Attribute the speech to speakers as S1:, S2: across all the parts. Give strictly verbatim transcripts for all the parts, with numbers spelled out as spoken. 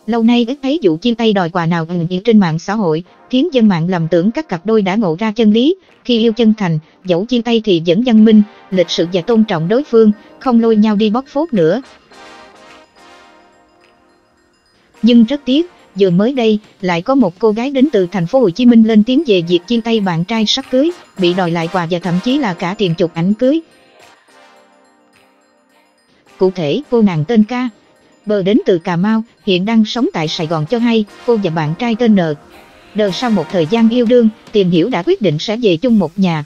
S1: Lâu nay ít thấy vụ chia tay đòi quà nào ẩn hiện trên mạng xã hội, khiến dân mạng lầm tưởng các cặp đôi đã ngộ ra chân lý, khi yêu chân thành, dẫu chia tay thì vẫn văn minh, lịch sự và tôn trọng đối phương, không lôi nhau đi bóc phốt nữa. Nhưng rất tiếc, vừa mới đây, lại có một cô gái đến từ thành phố Hồ Chí Minh lên tiếng về việc chia tay bạn trai sắp cưới, bị đòi lại quà và thậm chí là cả tiền chụp ảnh cưới. Cụ thể, cô nàng tên Ca, bờ đến từ Cà Mau, hiện đang sống tại Sài Gòn cho hay, cô và bạn trai tên N. Đờ sau một thời gian yêu đương, tìm hiểu đã quyết định sẽ về chung một nhà.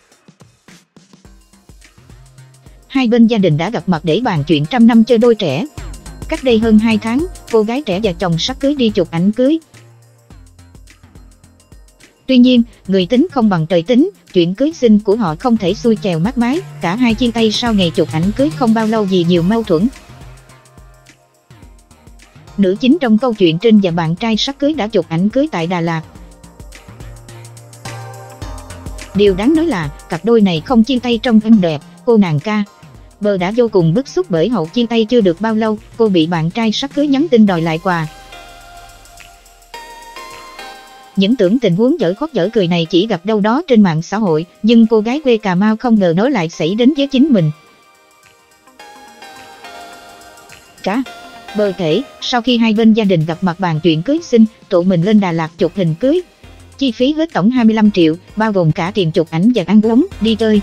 S1: Hai bên gia đình đã gặp mặt để bàn chuyện trăm năm chơi đôi trẻ. Cách đây hơn hai tháng, cô gái trẻ và chồng sắp cưới đi chụp ảnh cưới. Tuy nhiên, người tính không bằng trời tính, chuyện cưới xin của họ không thể xuôi chèo mát mái, cả hai chia tay sau ngày chụp ảnh cưới không bao lâu vì nhiều mâu thuẫn. Nữ chính trong câu chuyện trên và bạn trai sắp cưới đã chụp ảnh cưới tại Đà Lạt. Điều đáng nói là, cặp đôi này không chia tay trong êm đẹp, cô nàng Ca, bờ đã vô cùng bức xúc bởi hậu chia tay chưa được bao lâu, cô bị bạn trai sắp cưới nhắn tin đòi lại quà. Những tưởng tình huống dở khóc dở cười này chỉ gặp đâu đó trên mạng xã hội, nhưng cô gái quê Cà Mau không ngờ nó lại xảy đến với chính mình. Cả bờ kể, sau khi hai bên gia đình gặp mặt bàn chuyện cưới xin, tụi mình lên Đà Lạt chụp hình cưới. Chi phí hết tổng hai mươi lăm triệu, bao gồm cả tiền chụp ảnh và ăn uống, đi chơi.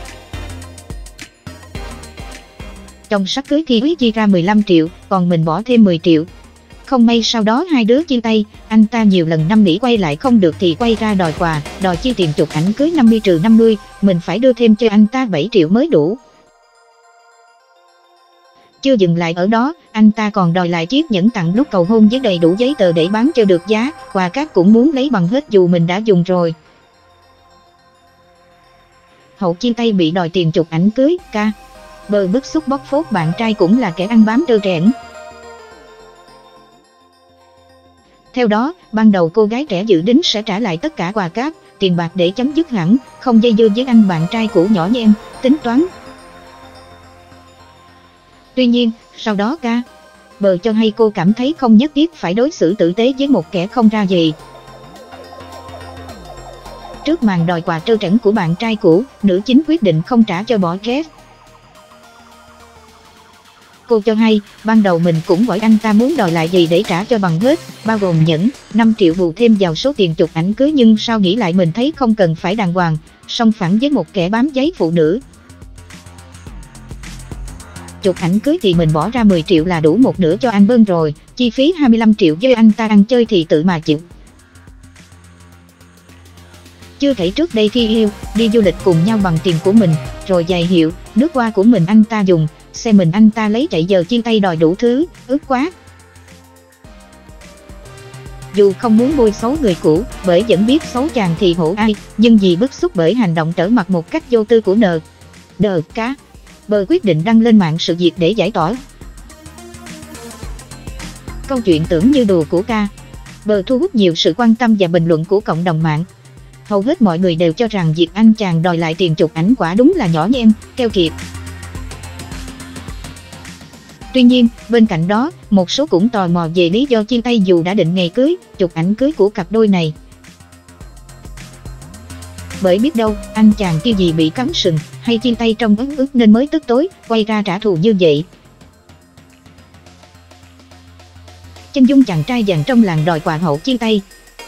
S1: Chồng sắp cưới khi quý chi ra mười lăm triệu, còn mình bỏ thêm mười triệu. Không may sau đó hai đứa chia tay, anh ta nhiều lần năn nỉ quay lại không được thì quay ra đòi quà, đòi chi tiền chụp ảnh cưới năm mươi trừ năm mươi, mình phải đưa thêm cho anh ta bảy triệu mới đủ. Chưa dừng lại ở đó, anh ta còn đòi lại chiếc nhẫn tặng lúc cầu hôn với đầy đủ giấy tờ để bán cho được giá, quà cáp cũng muốn lấy bằng hết dù mình đã dùng rồi. Hậu chia tay bị đòi tiền chụp ảnh cưới, Ca, bờ bức xúc bóc phốt bạn trai cũng là kẻ ăn bám trơ trẽn. Theo đó, ban đầu cô gái trẻ dự định sẽ trả lại tất cả quà cáp, tiền bạc để chấm dứt hẳn, không dây dưa với anh bạn trai cũ nhỏ nhen, tính toán. Tuy nhiên, sau đó Ca, bờ cho hay cô cảm thấy không nhất thiết phải đối xử tử tế với một kẻ không ra gì. Trước màn đòi quà trơ trẽn của bạn trai cũ, nữ chính quyết định không trả cho bỏ rét. Cô cho hay, ban đầu mình cũng hỏi anh ta muốn đòi lại gì để trả cho bằng hết, bao gồm nhẫn, năm triệu bù thêm vào số tiền chụp ảnh cưới, nhưng sau nghĩ lại mình thấy không cần phải đàng hoàng, song phẳng với một kẻ bám giấy phụ nữ. Chụp ảnh cưới thì mình bỏ ra mười triệu là đủ một nửa cho anh Bơn rồi, chi phí hai mươi lăm triệu với anh ta ăn chơi thì tự mà chịu. Chưa kể trước đây khi yêu, đi du lịch cùng nhau bằng tiền của mình, rồi giày hiệu, nước hoa của mình anh ta dùng, xe mình anh ta lấy chạy, giờ chia tay đòi đủ thứ, ức quá. Dù không muốn bôi xấu người cũ, bởi vẫn biết xấu chàng thì hổ ai, nhưng vì bức xúc bởi hành động trở mặt một cách vô tư của N. Đờ Cá, bờ quyết định đăng lên mạng sự việc để giải tỏa. Câu chuyện tưởng như đùa của Ca, bờ thu hút nhiều sự quan tâm và bình luận của cộng đồng mạng. Hầu hết mọi người đều cho rằng việc anh chàng đòi lại tiền chụp ảnh quả đúng là nhỏ nhen, keo kiệt. Tuy nhiên, bên cạnh đó, một số cũng tò mò về lý do chia tay dù đã định ngày cưới, chụp ảnh cưới của cặp đôi này. Bởi biết đâu, anh chàng kia gì bị cắm sừng, hay chia tay trong ấn ức nên mới tức tối, quay ra trả thù như vậy. Chân dung chàng trai vàng trong làng đòi quà hậu chia tay.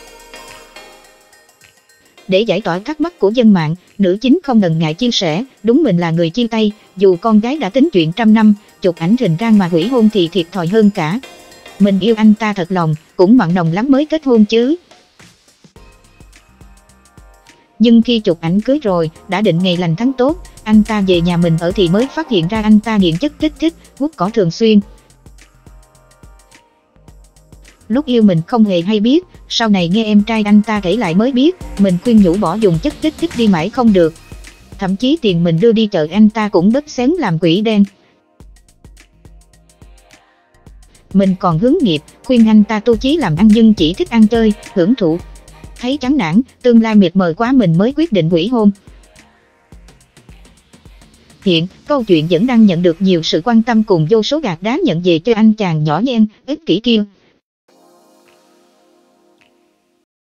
S1: Để giải tỏa thắc mắc của dân mạng, nữ chính không ngần ngại chia sẻ, đúng mình là người chia tay, dù con gái đã tính chuyện trăm năm, chụp ảnh rình rang mà hủy hôn thì thiệt thòi hơn cả. Mình yêu anh ta thật lòng, cũng mặn nồng lắm mới kết hôn chứ. Nhưng khi chụp ảnh cưới rồi, đã định ngày lành tháng tốt, anh ta về nhà mình ở thì mới phát hiện ra anh ta nghiện chất kích thích, hút cỏ thường xuyên. Lúc yêu mình không hề hay biết, sau này nghe em trai anh ta kể lại mới biết, mình khuyên nhủ bỏ dùng chất kích thích đi mãi không được. Thậm chí tiền mình đưa đi chợ anh ta cũng bớt xén làm quỷ đen. Mình còn hướng nghiệp, khuyên anh ta tu chí làm ăn nhưng chỉ thích ăn chơi, hưởng thụ. Thấy chán nản, tương lai mịt mờ quá mình mới quyết định hủy hôn. Hiện, câu chuyện vẫn đang nhận được nhiều sự quan tâm cùng vô số gạt đá nhận về cho anh chàng nhỏ nhen, ích kỷ kia.